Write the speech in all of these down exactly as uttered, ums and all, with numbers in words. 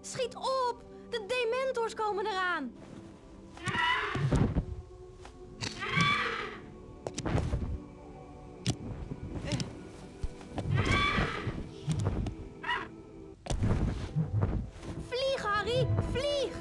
Schiet op! De dementors komen eraan! Vlieg, Harry! Vlieg!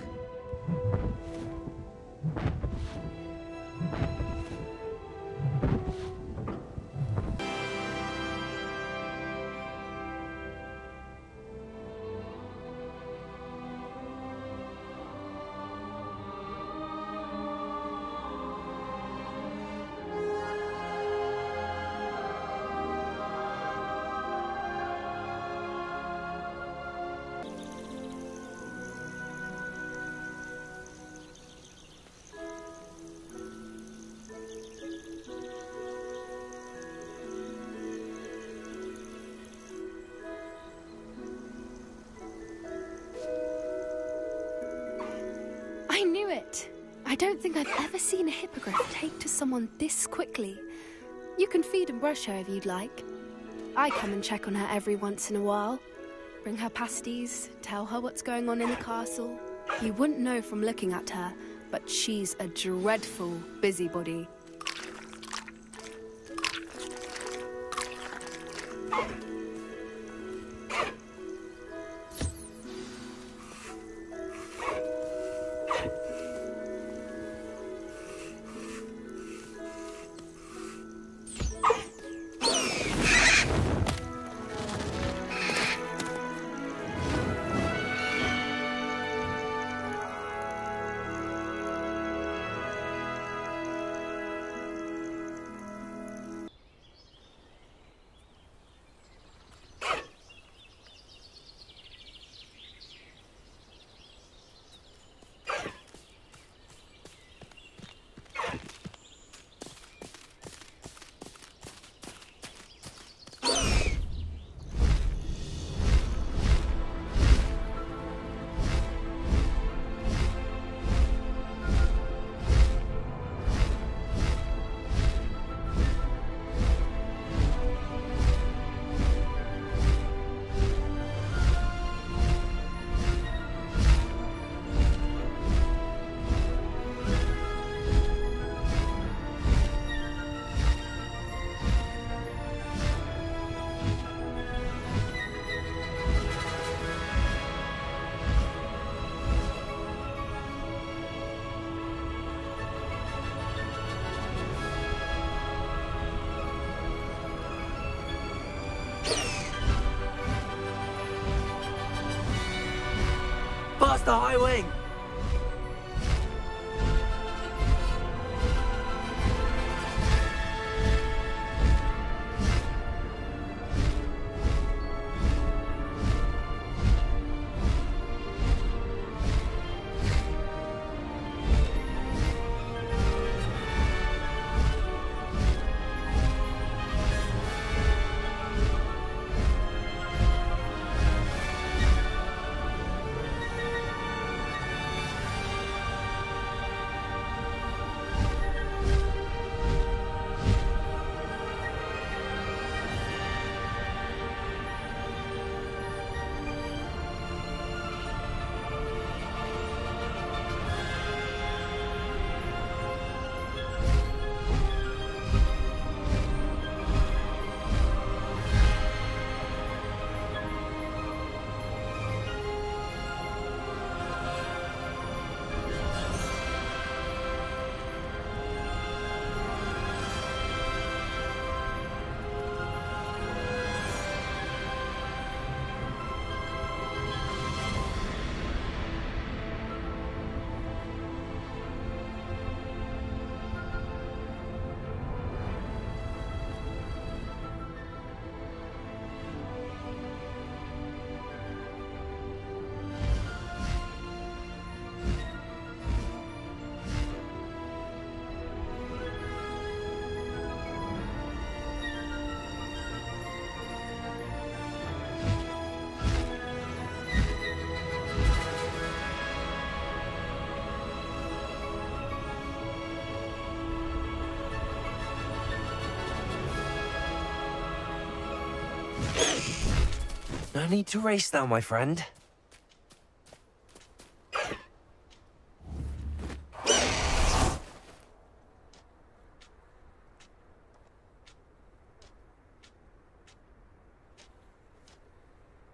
I knew it! I don't think I've ever seen a hippogriff take to someone this quickly. You can feed and brush her if you'd like. I come and check on her every once in a while. Bring her pasties, tell her what's going on in the castle. You wouldn't know from looking at her, but she's a dreadful busybody. Past the high wing! No need to race now, my friend.